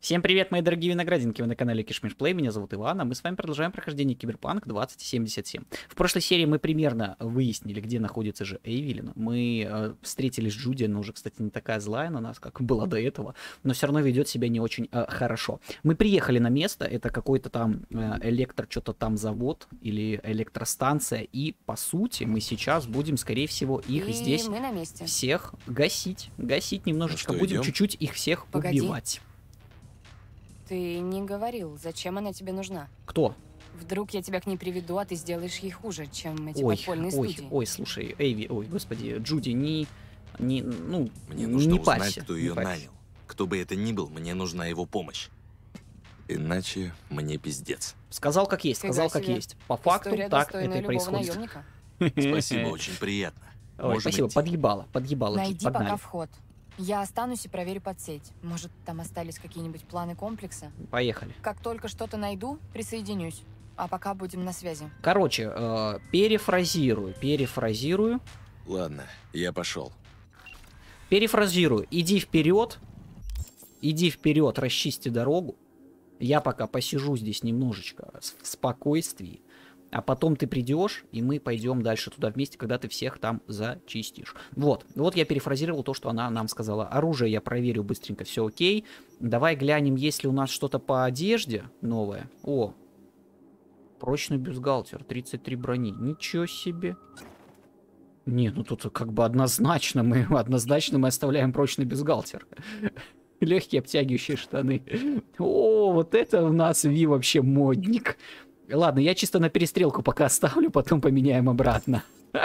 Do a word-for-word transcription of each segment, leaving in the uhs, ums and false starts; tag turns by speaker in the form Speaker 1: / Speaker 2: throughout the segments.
Speaker 1: Всем привет, мои дорогие виноградинки, вы на канале Кишмиш Плей, меня зовут Иван, а мы с вами продолжаем прохождение Киберпанк двадцать семьдесят семь. В прошлой серии мы примерно выяснили, где находится же Эйвелин. Мы э, встретились с Джуди, она уже, кстати, не такая злая на нас, как была до этого, но все равно ведет себя не очень э, хорошо. Мы приехали на место, это какой-то там э, электро, что-то там завод или электростанция, и по сути мы сейчас будем, скорее всего, их
Speaker 2: и
Speaker 1: здесь
Speaker 2: мы на месте.
Speaker 1: всех гасить, гасить немножечко,
Speaker 3: Ну что,
Speaker 1: будем
Speaker 3: идем?
Speaker 1: чуть-чуть их всех
Speaker 2: Погоди.
Speaker 1: убивать.
Speaker 2: Ты не говорил, зачем она тебе нужна.
Speaker 1: Кто?
Speaker 2: Вдруг я тебя к ней приведу, а ты сделаешь ей хуже, чем эти
Speaker 1: Ой,
Speaker 2: подпольные
Speaker 1: ой,
Speaker 2: студии.
Speaker 1: ой, слушай, Эйви, ой, господи, Джуди, не, не, ну,
Speaker 3: Мне нужно
Speaker 1: не
Speaker 3: узнать,
Speaker 1: парься,
Speaker 3: кто
Speaker 1: не
Speaker 3: ее
Speaker 1: парься.
Speaker 3: нанял. Кто бы это ни был, мне нужна его помощь. Иначе мне пиздец.
Speaker 1: Сказал как есть,
Speaker 2: Фига
Speaker 1: сказал как
Speaker 2: себе.
Speaker 1: есть. По факту
Speaker 2: История,
Speaker 1: так
Speaker 2: достойная
Speaker 1: это и
Speaker 2: любого
Speaker 1: происходит.
Speaker 2: наемника.
Speaker 3: Спасибо, очень приятно.
Speaker 1: Ой,
Speaker 3: Можем
Speaker 1: спасибо,
Speaker 3: идти.
Speaker 1: подъебало, подъебало, Джуди,
Speaker 2: Найди
Speaker 1: погнали.
Speaker 2: пока вход. Я останусь и проверю подсеть. Может, там остались какие-нибудь планы комплекса?
Speaker 1: Поехали.
Speaker 2: Как только что-то найду, присоединюсь. А пока будем на связи.
Speaker 1: Короче, э, перефразирую, перефразирую,
Speaker 3: Ладно, я пошел.
Speaker 1: перефразирую. Иди вперед, иди вперед, расчисти дорогу. Я пока посижу здесь немножечко в спокойствии. А потом ты придешь, и мы пойдем дальше туда вместе, когда ты всех там зачистишь. Вот, вот я перефразировал то, что она нам сказала. Оружие я проверю быстренько, все окей. Давай глянем, есть ли у нас что-то по одежде новое. О, прочный бюстгальтер, тридцать три брони. Ничего себе. Не, ну тут как бы однозначно мы, однозначно мы оставляем прочный бюстгальтер. Легкие обтягивающие штаны. О, вот это у нас Ви вообще модник. Ладно, я чисто на перестрелку пока оставлю, потом поменяем обратно.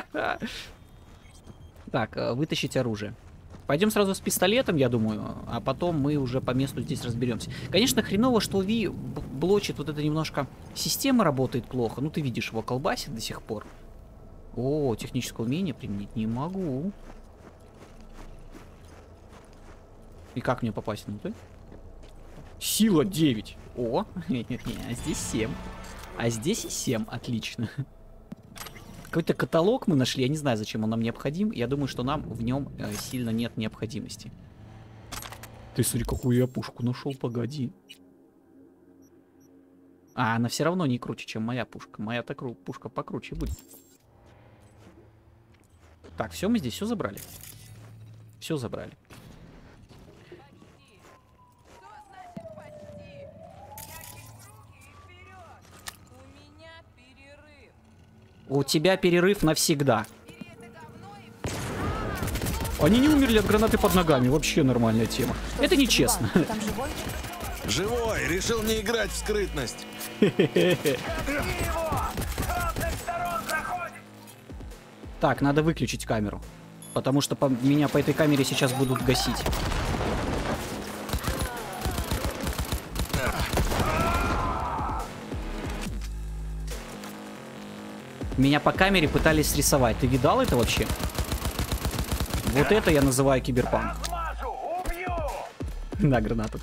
Speaker 1: Так, э, вытащить оружие. Пойдем сразу с пистолетом, я думаю, а потом мы уже по месту здесь разберемся. Конечно, хреново, что у Ви б- блочит вот это немножко... Система работает плохо. Ну, ты видишь, его колбасит до сих пор. О, техническое умение применить не могу. И как мне попасть внутрь? Сила девять. О, а здесь семь. А здесь семь, отлично. Какой-то каталог мы нашли, я не знаю, зачем он нам необходим. Я думаю, что нам в нем э, сильно нет необходимости. Ты смотри, какую я пушку нашел, погоди. А, она все равно не круче, чем моя пушка. Моя-то кру- пушка покруче будет. Так, все, мы здесь все забрали. Все забрали. У тебя перерыв навсегда. Они не умерли от гранаты под ногами. Вообще нормальная тема.
Speaker 2: Что
Speaker 1: Это
Speaker 2: за
Speaker 1: нечестно.
Speaker 2: Степан? Там живой?
Speaker 3: Живой! Решил не играть в скрытность.
Speaker 1: Так, надо выключить камеру. Потому что по- меня по этой камере сейчас будут гасить. Меня по камере пытались срисовать. Ты видал это вообще? Вот это я называю киберпанк. Да, гранату.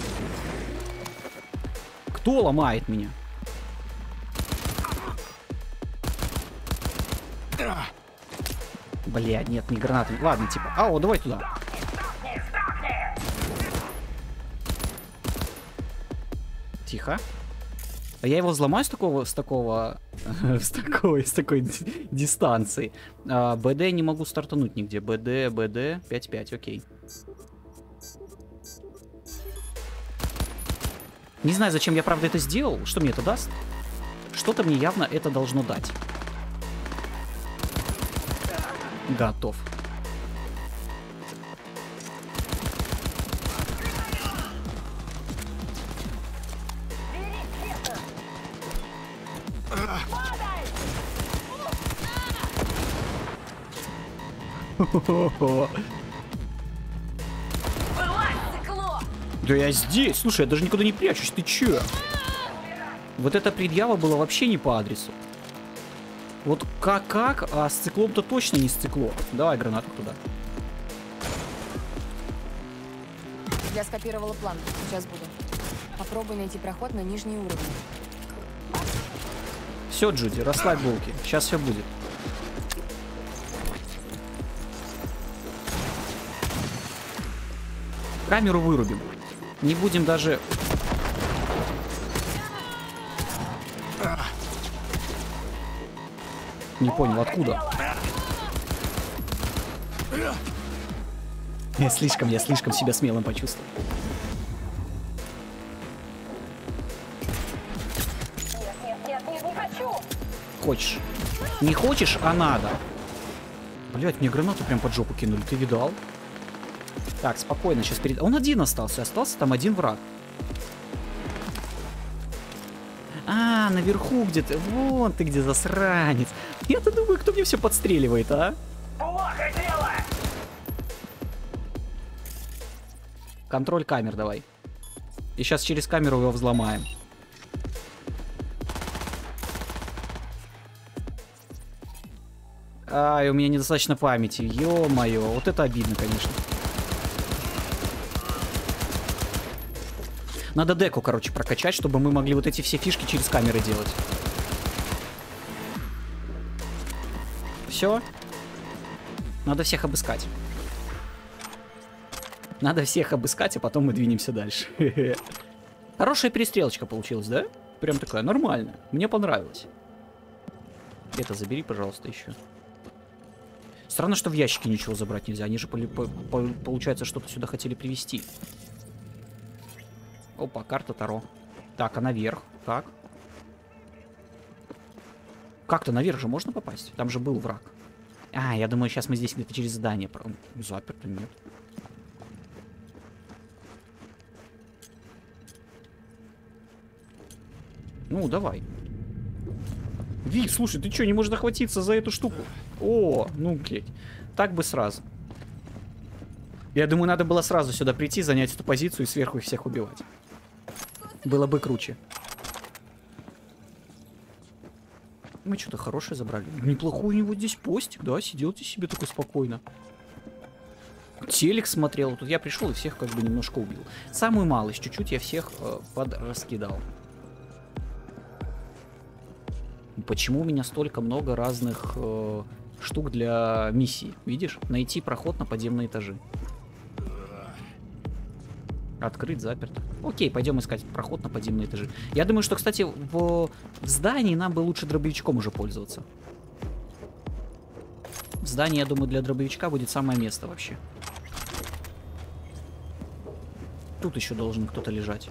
Speaker 1: Кто ломает меня? Бля, нет, не гранаты. Ладно, типа. А, о, давай туда. Тихо. А я его взломаю с такого, с такого, с такой, с такой ди- дистанции. А, БД не могу стартануть нигде. БД, БД, пять пять, окей. Не знаю, зачем я, правда, это сделал. Что мне это даст? Что-то мне явно это должно дать. Готов. Да я здесь. Слушай, я даже никуда не прячусь. Ты чё? Вот эта предъява была вообще не по адресу. Вот как-как, а с циклом-то точно не с циклом. Давай гранату туда.
Speaker 2: Я скопировала план. Сейчас буду. Попробуй найти проход на нижний уровень.
Speaker 1: Все, Джуди, расслабь булки. Сейчас все будет. Камеру вырубим. Не будем даже... Не понял, откуда? Я слишком, я слишком себя смелым почувствовал.
Speaker 2: Нет, нет, нет, не хочу!
Speaker 1: Хочешь? Не хочешь, а надо. Блять, мне гранату прям под жопу кинули, ты видал? Так, спокойно, сейчас перед... Он один остался, остался там один враг. А, наверху где-то. Вон ты где, засранец. Я-то думаю, кто мне все подстреливает, а?
Speaker 4: Плохо дело!
Speaker 1: Контроль камер давай. И сейчас через камеру его взломаем. Ай, у меня недостаточно памяти. Ё-моё, вот это обидно, конечно. Надо деку, короче, прокачать, чтобы мы могли вот эти все фишки через камеры делать. Все. Надо всех обыскать. Надо всех обыскать, а потом мы двинемся дальше. Хорошая перестрелочка получилась, да? Прям такая нормальная. Мне понравилось. Это забери, пожалуйста, еще. Странно, что в ящике ничего забрать нельзя. Они же, по по по получается, что-то сюда хотели привезти. Опа, карта Таро. Так, а наверх? Как? Как-то наверх же можно попасть? Там же был враг. А, я думаю, сейчас мы здесь где-то через здание. Заперто, нет. Ну, давай. Вик, слушай, ты что, не можешь охватиться за эту штуку? О, ну, блядь. Так бы сразу. Я думаю, надо было сразу сюда прийти, занять эту позицию и сверху их всех убивать. Было бы круче. Мы что-то хорошее забрали. Неплохой у него здесь постик, да? Сидел здесь себе такой спокойно. Телек смотрел. Тут я пришел и всех как бы немножко убил. Самую малость, чуть-чуть я всех э, подраскидал. Почему у меня столько много разных э, штук для миссий? Видишь? Найти проход на подземные этажи. Открыть, заперто. Окей, пойдем искать проход на подземные этажи. Я думаю, что, кстати, в, в здании нам бы лучше дробовичком уже пользоваться. В здании, я думаю, для дробовичка будет самое место вообще. Тут еще должен кто-то лежать.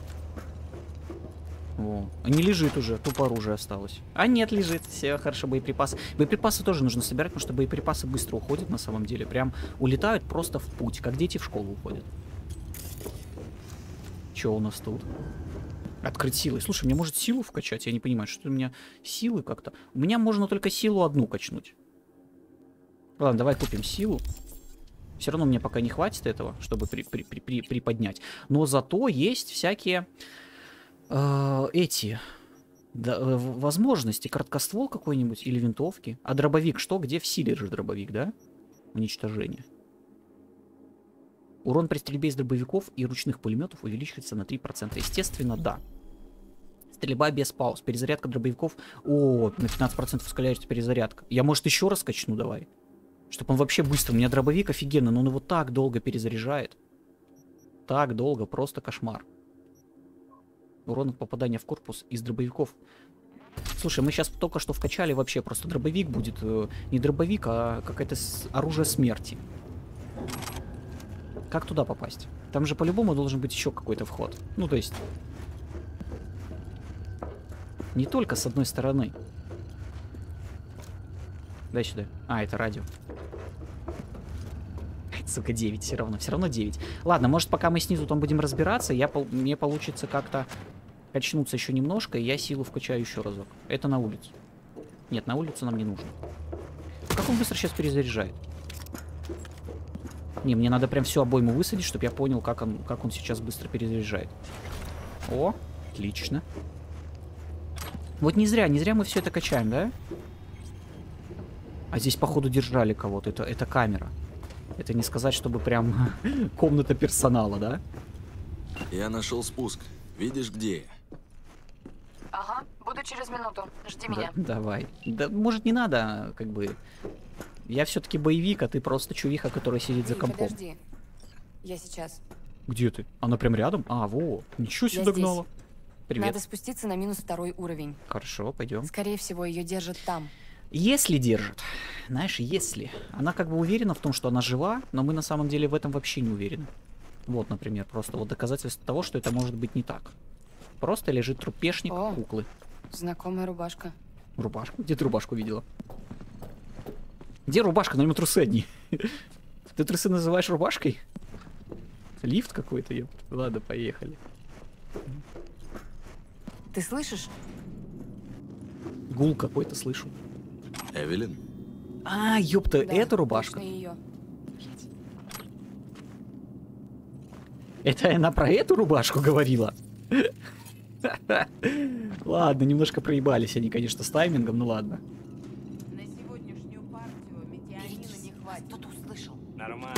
Speaker 1: О, не лежит уже, тупо оружие осталось. А нет, лежит, все хорошо, боеприпасы. Боеприпасы тоже нужно собирать, потому что боеприпасы быстро уходят на самом деле. Прям улетают просто в путь, как дети в школу уходят. Что у нас тут? Открыть силы. Слушай, мне может силу вкачать? Я не понимаю, что у меня силы как-то... У меня можно только силу одну качнуть. Ладно, давай купим силу. Все равно мне пока не хватит этого, чтобы при, при, при, при, приподнять. Но зато есть всякие... Э, эти... Да, э, возможности. Короткоствол какой-нибудь или винтовки. А дробовик что? Где в силе же дробовик, да? Уничтожение. Урон при стрельбе из дробовиков и ручных пулеметов увеличивается на три процента. Естественно, да. Стрельба без пауз. Перезарядка дробовиков. О, на пятнадцать процентов ускоряется перезарядка. Я, может, еще раз качну, давай. Чтобы он вообще быстро. У меня дробовик офигенно, но он его так долго перезаряжает. Так долго, просто кошмар. Урон от попадания в корпус из дробовиков. Слушай, мы сейчас только что вкачали вообще. Просто дробовик будет. Э, не дробовик, а какое-то оружие смерти. Как туда попасть? Там же по-любому должен быть еще какой-то вход. Ну, то есть... Не только с одной стороны. Дай сюда. А, это радио. Сука, девять все равно. Все равно девять. Ладно, может, пока мы снизу там будем разбираться, я, мне получится как-то качнуться еще немножко, и я силу вкачаю еще разок. Это на улицу. Нет, на улицу нам не нужно. Как он быстро сейчас перезаряжает? Не, мне надо прям всю обойму высадить, чтобы я понял, как он, как он сейчас быстро перезаряжает. О, отлично. Вот не зря, не зря мы все это качаем, да? А здесь, походу, держали кого-то. Это, это камера. Это не сказать, чтобы прям комната персонала, да?
Speaker 3: Я нашел спуск. Видишь, где я?
Speaker 2: Ага, буду через минуту. Жди
Speaker 1: Да,
Speaker 2: меня.
Speaker 1: давай. Да, может, не надо, как бы... Я все-таки боевик, а ты просто чувиха, которая сидит за
Speaker 2: Эй,
Speaker 1: компом.
Speaker 2: подожди. Я сейчас.
Speaker 1: Где ты? Она прям рядом? А, во. Ничего себе
Speaker 2: Я
Speaker 1: догнала.
Speaker 2: здесь.
Speaker 1: Привет.
Speaker 2: Надо спуститься на минус второй уровень.
Speaker 1: Хорошо, пойдем.
Speaker 2: Скорее всего, ее держат там.
Speaker 1: Если держит, знаешь, если. Она как бы уверена в том, что она жива, но мы на самом деле в этом вообще не уверены. Вот, например, просто вот доказательство того, что это может быть не так. Просто лежит трупешник
Speaker 2: О.
Speaker 1: куклы.
Speaker 2: Знакомая рубашка.
Speaker 1: Рубашку? Где ты рубашку видела? Где рубашка? На нем трусы одни. Ты трусы называешь рубашкой? Лифт какой-то, ёп. Ладно, поехали.
Speaker 2: Ты слышишь?
Speaker 1: Гул какой-то слышу.
Speaker 3: Эвелин?
Speaker 1: А, ёпта,
Speaker 2: Да,
Speaker 1: это рубашка.
Speaker 2: точно её.
Speaker 1: Это она про эту рубашку говорила? Ладно, немножко проебались они, конечно, с таймингом, ну ладно.
Speaker 4: На сегодняшнюю партию метеорина не хватит.
Speaker 2: Кто-то услышал.
Speaker 5: Нормально.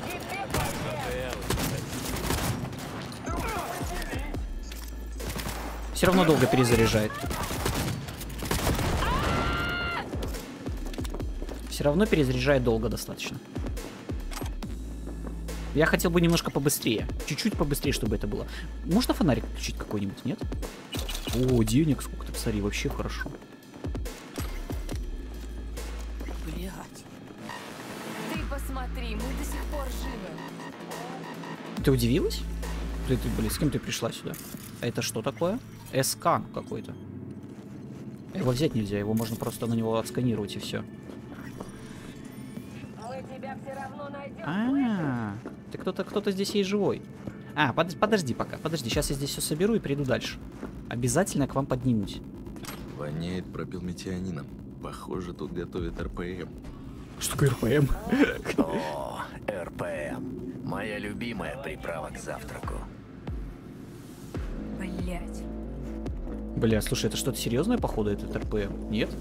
Speaker 1: Все равно долго перезаряжает. Все равно перезаряжает долго достаточно. Я хотел бы немножко побыстрее. Чуть-чуть побыстрее, чтобы это было. Можно фонарик включить какой-нибудь, нет? О, денег сколько-то, посмотри, вообще хорошо.
Speaker 2: Блять. Ты посмотри, мы до сих пор живы.
Speaker 1: Ты удивилась? Ты, ты, блин, с кем ты пришла сюда? А это что такое? Эскан какой-то. Его взять нельзя, его можно просто на него отсканировать и все. А, ты кто-то, кто-то здесь есть живой. А, под, подожди пока, подожди, сейчас я здесь все соберу и приду дальше. Обязательно к вам поднимусь.
Speaker 3: Воняет пропилметионином. Похоже, тут готовят эр пэ эм.
Speaker 1: Что такое эр пэ эм?
Speaker 5: О, эр пэ эм. Моя любимая приправа к завтраку.
Speaker 2: Блять.
Speaker 1: Бля, слушай, это что-то серьезное, походу, этот эр пэ эм? Нет?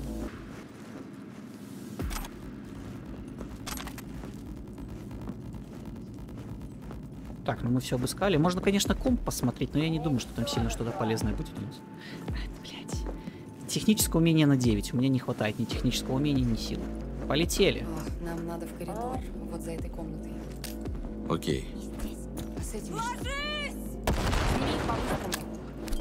Speaker 1: Так, ну мы все обыскали. Можно, конечно, комп посмотреть, но я не думаю, что там сильно что-то полезное будет у нас. А, блядь. Технического умения на девять. У меня не хватает ни технического умения, ни сил. Полетели.
Speaker 2: О, нам надо в коридор, вот за этой комнатой.
Speaker 3: Окей.
Speaker 2: А с этими что? Сними их по-быстрому.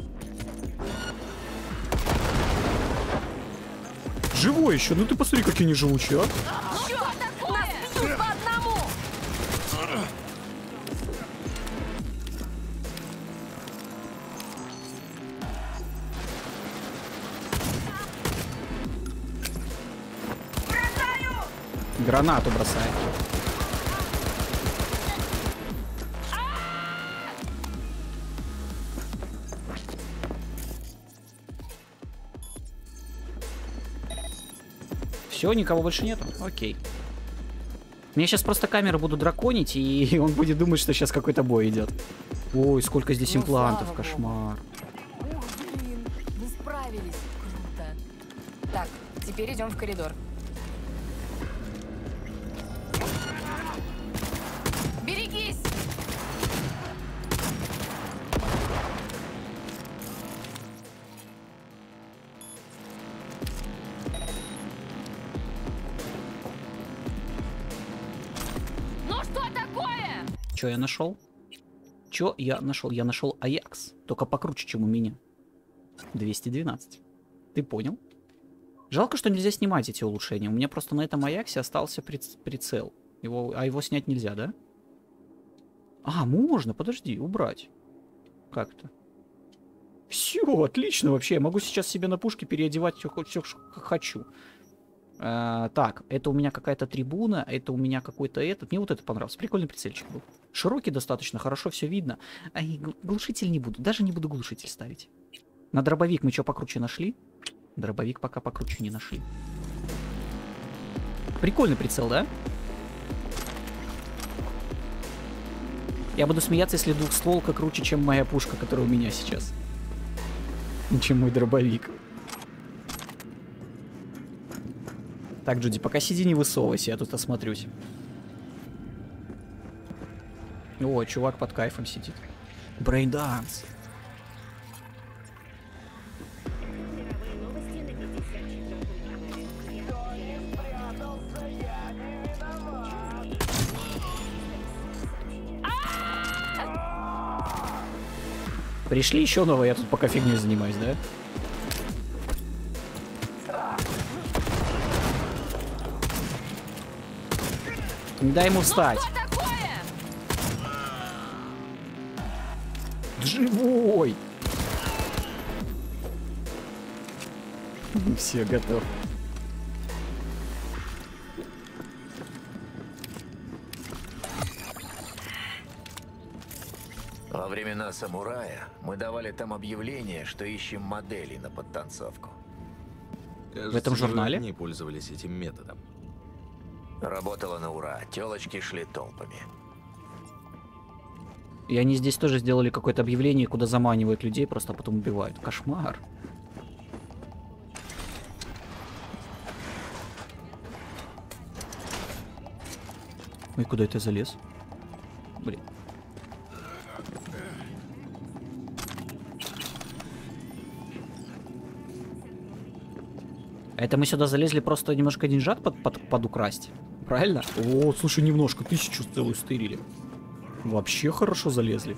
Speaker 1: Живой еще, ну ты посмотри, какие они живучие, а.
Speaker 2: Чё такое? Нас бьют по одному!
Speaker 1: Гранату бросает. Все, никого больше нету? Окей. Мне сейчас просто камеры буду драконить, и он будет думать, что сейчас какой-то бой идет. Ой, сколько здесь
Speaker 2: Ну,
Speaker 1: имплантов,
Speaker 2: слава богу.
Speaker 1: кошмар.
Speaker 2: Ух, блин, мы справились. Круто. Так, теперь идем в коридор. Берегись! Ну что такое?
Speaker 1: Че я нашел? Че я нашел? Я нашел Аякс. Только покруче, чем у меня. двести двенадцать. Ты понял? Жалко, что нельзя снимать эти улучшения. У меня просто на этом Аяксе остался приц- прицел. Его, а его снять нельзя, да? А, можно, подожди, убрать. Как-то. Все, отлично вообще. Я могу сейчас себе на пушке переодевать все, все как хочу. А, так, это у меня какая-то трибуна, это у меня какой-то этот. Мне вот это понравился. Прикольный прицельчик был. Широкий достаточно, хорошо все видно. А и гл- глушитель не буду. Даже не буду глушитель ставить. На дробовик мы что покруче нашли? Дробовик пока покруче не нашли. Прикольный прицел, да? Я буду смеяться, если двухстволка круче, чем моя пушка, которая у меня сейчас. Чем мой дробовик. Так, Джуди, пока сиди, не высовывайся, я тут осмотрюсь. О, чувак под кайфом сидит. Брейнданс. Пришли еще новые, я тут пока фигней занимаюсь, да? Не дай ему встать. Живой! Все, готов.
Speaker 5: Во времена самурая мы давали там объявление, что ищем модели на подтанцовку.
Speaker 3: Кажется,
Speaker 1: В этом журнале?
Speaker 3: Не пользовались этим методом.
Speaker 5: Работала на ура, телочки шли толпами.
Speaker 1: И они здесь тоже сделали какое-то объявление, куда заманивают людей, просто потом убивают. Кошмар. Ой, куда это залез? Блин. Это мы сюда залезли просто немножко деньжат под, под, подукрасть. Правильно? О, слушай, немножко. Тысячу целую стырили. Вообще хорошо залезли.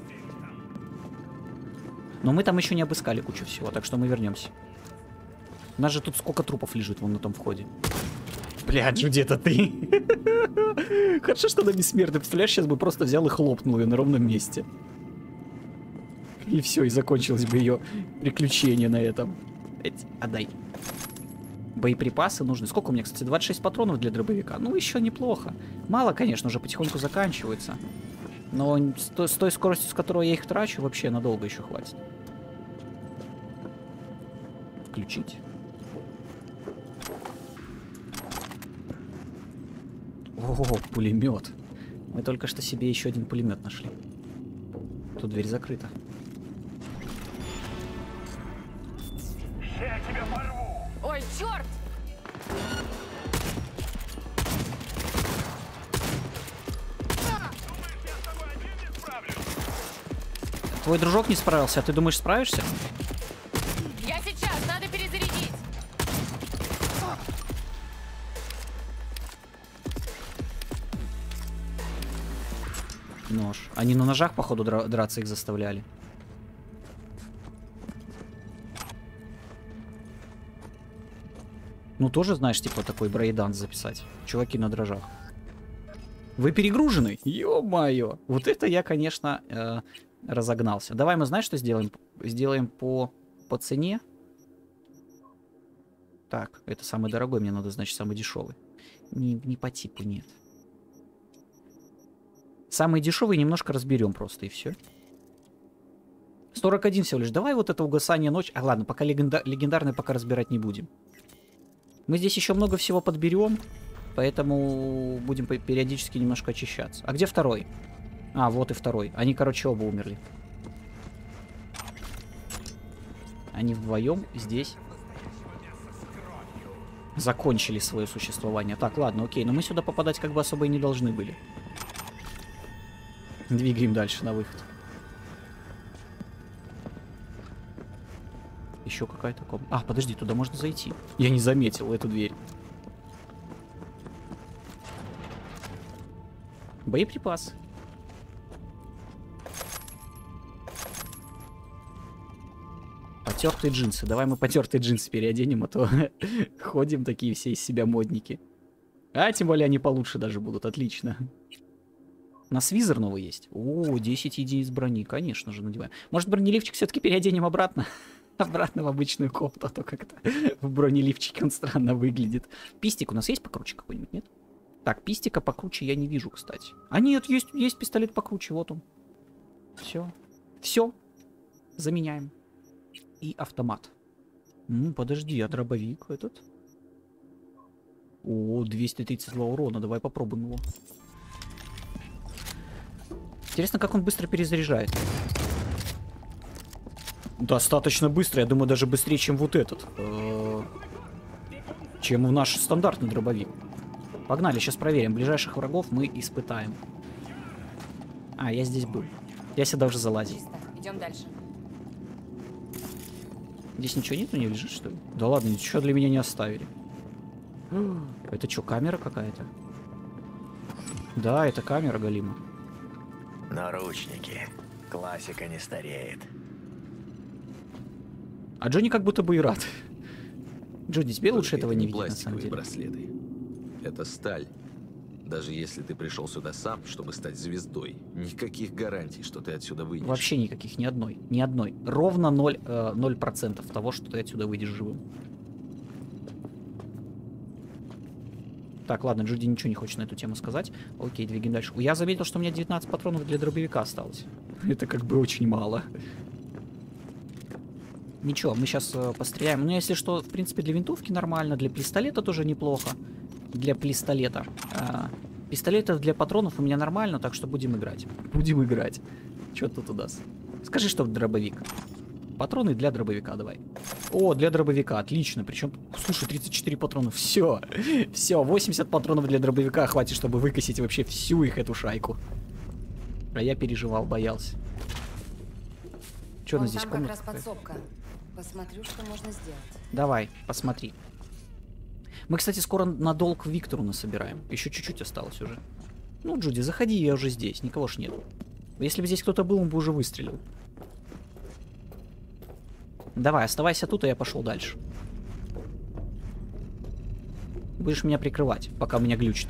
Speaker 1: Но мы там еще не обыскали кучу всего, так что мы вернемся. У нас же тут сколько трупов лежит вон на том входе. Бля, Джуди, это ты. Хорошо, что она бессмертная. Представляешь, сейчас бы просто взял и хлопнул ее на ровном месте. И все, и закончилось бы ее приключение на этом. Эть, отдай. Боеприпасы нужны. Сколько у меня, кстати, двадцать шесть патронов для дробовика. Ну, еще неплохо. Мало, конечно, уже потихоньку заканчивается. Но с той, с той скоростью, с которой я их трачу, вообще надолго еще хватит. Включить. О, пулемет. Мы только что себе еще один пулемет нашли. Тут дверь закрыта.
Speaker 6: Я тебя порву!
Speaker 2: Ой, черт!
Speaker 1: Твой дружок не справился, а ты думаешь, справишься?
Speaker 2: Я сейчас, надо перезарядить.
Speaker 1: Нож. Они на ножах, походу, дра драться их заставляли. Ну, тоже, знаешь, типа такой брейданс записать. Чуваки на дрожжах. Вы перегружены? Ё-моё. Вот это я, конечно, э, разогнался. Давай мы, знаешь, что сделаем? Сделаем по, по цене. Так, это самый дорогой, мне надо, значит, самый дешевый. Не, не по типу, нет. Самый дешевый немножко разберем просто, и все. сорок один всего лишь. Давай вот это угасание ночи. А ладно, пока легенда... легендарный пока разбирать не будем. Мы здесь еще много всего подберем, поэтому будем периодически немножко очищаться. А где второй? А, вот и второй. Они, короче, оба умерли. Они вдвоем здесь закончили свое существование. Так, ладно, окей. Но мы сюда попадать как бы особо и не должны были. Двигаем дальше на выход. Еще какая-то комната. А, подожди, туда можно зайти. Я не заметил эту дверь. Боеприпас. Потертые джинсы. Давай мы потертые джинсы переоденем, а то ходим такие все из себя модники. А, тем более они получше даже будут. Отлично. У нас визор новый есть. О, десять единиц брони. Конечно же, надеваем. Может, бронеливчик все-таки переоденем обратно? Обратно в обычную кофту, а то как-то в бронеливчике он странно выглядит. Пистик у нас есть покруче какой-нибудь, нет? Так, пистика покруче я не вижу, кстати. А нет, есть, есть пистолет покруче, вот он. Все. Все. Заменяем. И автомат. Ну, подожди, а дробовик этот? О, двести тридцать два урона, давай попробуем его. Интересно, как он быстро перезаряжает. Достаточно быстро, я думаю, даже быстрее, чем вот этот. Чем в наш стандартный дробовик. Погнали, сейчас проверим. Ближайших врагов мы испытаем. А, я здесь был. Я сюда уже залазил.
Speaker 2: Идем дальше.
Speaker 1: Здесь ничего нет, у нее лежит, что ли? Да ладно, ничего для меня не оставили. Это что, камера какая-то? Да, это камера, Галима.
Speaker 5: Наручники. Классика не стареет.
Speaker 1: А Джонни как будто бы и рад. Джонни, тебе
Speaker 3: Только
Speaker 1: лучше этого
Speaker 3: это
Speaker 1: не видеть, на самом
Speaker 3: пластиковые
Speaker 1: деле.
Speaker 3: браслеты. Это сталь. Даже если ты пришел сюда сам, чтобы стать звездой, никаких гарантий, что ты отсюда выйдешь.
Speaker 1: Вообще никаких, ни одной. Ни одной. Ровно ноль, э, ноль процентов того, что ты отсюда выйдешь живым. Так, ладно, Джуди ничего не хочет на эту тему сказать. Окей, двигаем дальше. Я заметил, что у меня девятнадцать патронов для дробовика осталось. Это как бы очень мало. Ничего, мы сейчас э, постреляем. Ну, если что, в принципе, для винтовки нормально. Для пистолета тоже неплохо. Для пистолета. А, пистолетов для патронов у меня нормально, так что будем играть. Будем играть. Что тут у нас? Скажи, что дробовик. Патроны для дробовика давай. О, для дробовика, отлично. Причем, слушай, тридцать четыре патрона. Все. Все, восемьдесят патронов для дробовика хватит, чтобы выкосить вообще всю их эту шайку. А я переживал, боялся. Что у
Speaker 2: Вон
Speaker 1: нас здесь?
Speaker 2: там как
Speaker 1: Комната
Speaker 2: раз
Speaker 1: какая?
Speaker 2: подсобка. Посмотрю, что можно сделать.
Speaker 1: Давай, посмотри. Мы, кстати, скоро на долг Виктору насобираем. Еще чуть-чуть осталось уже. Ну, Джуди, заходи, я уже здесь. Никого ж нет. Если бы здесь кто-то был, он бы уже выстрелил. Давай, оставайся тут, а я пошел дальше. Будешь меня прикрывать, пока у меня глючит.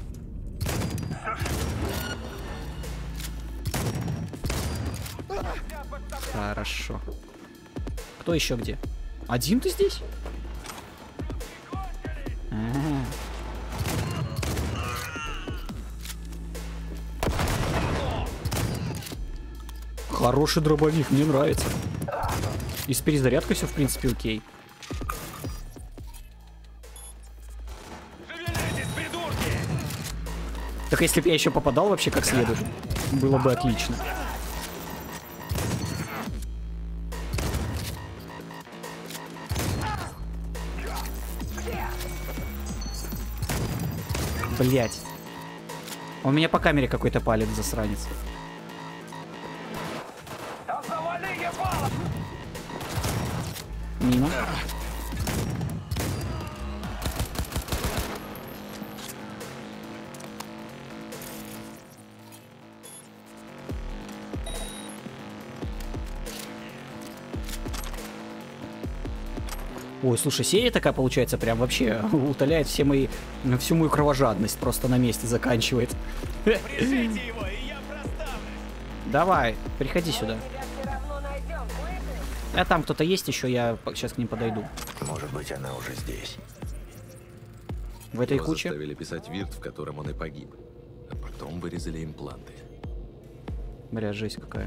Speaker 1: Хорошо. Кто еще где? Один ты здесь? А-а-а. Хороший дробовик, мне нравится. И с перезарядкой все, в принципе, окей. Так если бы я еще попадал вообще как следует, было бы отлично. Блять. У меня по камере какой-то палец, засранец. Мимо. Ой, слушай, серия такая получается прям вообще утоляет все мои, всю мою кровожадность, просто на месте заканчивает.
Speaker 6: Его, и я
Speaker 1: Давай, приходи сюда. А там кто-то есть еще, я сейчас к ним подойду.
Speaker 5: Может быть, она уже здесь.
Speaker 1: В этой
Speaker 3: Его
Speaker 1: куче.
Speaker 3: заставили писать вирт, в котором он и погиб. А потом вырезали импланты.
Speaker 1: Бля, жесть какая.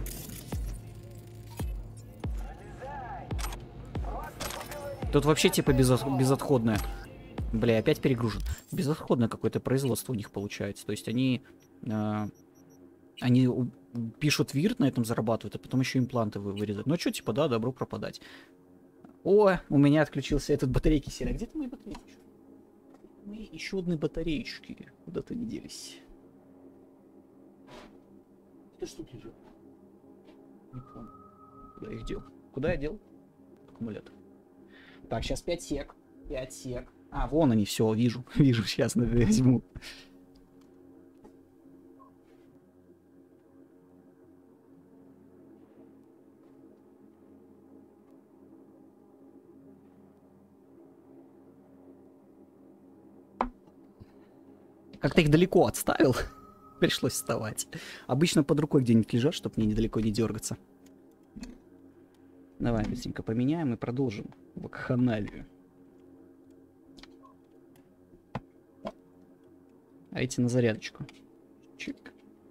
Speaker 1: Тут вообще типа безот... безотходное. Бля, опять перегружен. Безотходное какое-то производство у них получается. То есть они... Э, они у... пишут вирт, на этом зарабатывают, а потом еще импланты вы вырезают. Ну что, типа, да, добро пропадать. О, у меня отключился этот батарейки сели. А где ты мои батарейки? Мои еще одни батареечки. Куда-то не делись. Это что лежит? Не помню. Куда я их дел? Куда я дел? Аккумулятор. Так, сейчас пять сек. пять сек. А, вон они, все, вижу. Вижу, сейчас возьму. Как-то их далеко отставил. Пришлось вставать. Обычно под рукой где-нибудь лежат, чтобы мне недалеко не дергаться. Давай быстренько поменяем и продолжим вакханалию. А эти на зарядочку. Чик.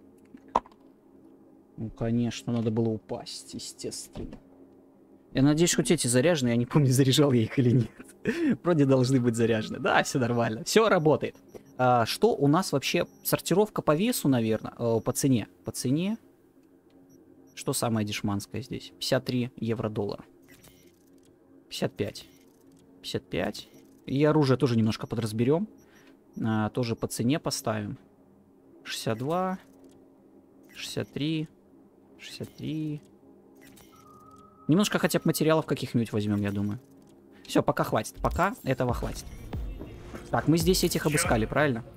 Speaker 1: Ну, конечно, надо было упасть, естественно. Я надеюсь, хоть эти заряжены, я не помню, заряжал я их или нет. Вроде должны быть заряжены. Да, все нормально. Все работает. А, что у нас вообще? Сортировка по весу, наверное. Э, по цене. По цене. Что самое дешманское здесь? пятьдесят три евро-доллара. пятьдесят пять. пятьдесят пять. И оружие тоже немножко подразберем. А, тоже по цене поставим. шестьдесят два. шестьдесят три. шестьдесят три. Немножко хотя бы материалов каких-нибудь возьмем, я думаю. Все, пока хватит. Пока этого хватит. Так, мы здесь этих обыскали, правильно?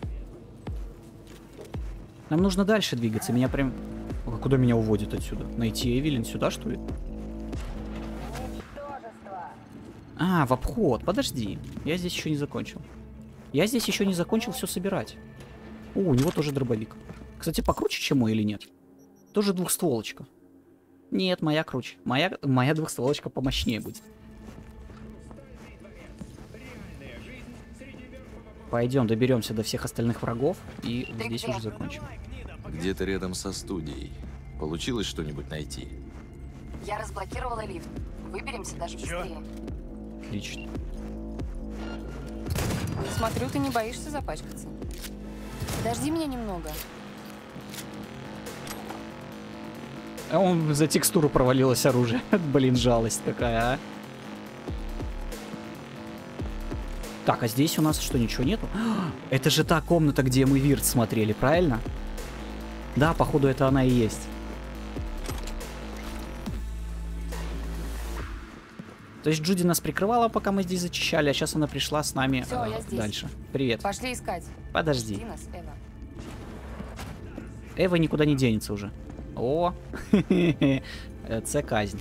Speaker 1: Нам нужно дальше двигаться. Меня прям... Куда меня уводит отсюда? Найти Эвелин сюда, что ли? А, в обход. Подожди. Я здесь еще не закончил. Я здесь еще не закончил все собирать. О, у него тоже дробовик. Кстати, покруче, чем мой или нет? Тоже двухстволочка. Нет, моя круче. Моя, моя двухстволочка помощнее будет. Пойдем, доберемся до всех остальных врагов и
Speaker 2: Ты
Speaker 1: здесь
Speaker 2: где?
Speaker 1: уже закончим.
Speaker 3: Где-то рядом со студией. Получилось что-нибудь найти?
Speaker 2: Я разблокировала лифт. Выберемся даже быстрее.
Speaker 1: Отлично.
Speaker 2: Смотрю, ты не боишься запачкаться. Подожди меня немного.
Speaker 1: А он за текстуру провалилось оружие. Блин, жалость какая, а. Так, а здесь у нас что, ничего нету? Это же та комната, где мы Вирт смотрели, правильно? Да, походу это она и есть. То есть Джуди нас прикрывала, пока мы здесь зачищали, а сейчас она пришла с нами
Speaker 2: Всё,
Speaker 1: э,
Speaker 2: я здесь.
Speaker 1: дальше. Привет.
Speaker 2: Пошли искать.
Speaker 1: Подожди.
Speaker 2: Жди нас, Эва.
Speaker 1: Эва никуда не денется уже. О, це казнь.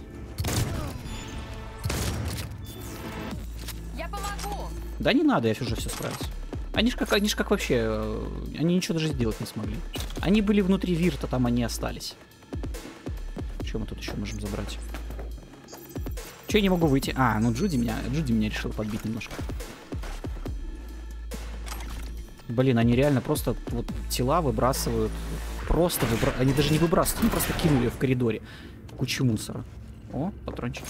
Speaker 2: Я помогу!
Speaker 1: Да не надо, я уже все справился. Они ж как, они ж как вообще, э, они ничего даже сделать не смогли. Они были внутри Вирта, там они остались. Что мы тут еще можем забрать? Че я не могу выйти? А, ну Джуди меня, Джуди меня решил подбить немножко. Блин, они реально просто вот тела выбрасывают. Просто выбра... Они даже не выбрасывают, они просто кинули в коридоре. Кучу мусора. О, патрончик.